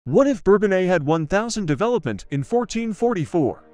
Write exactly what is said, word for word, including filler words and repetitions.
What if Bourbonnais had one thousand development in fourteen forty-four?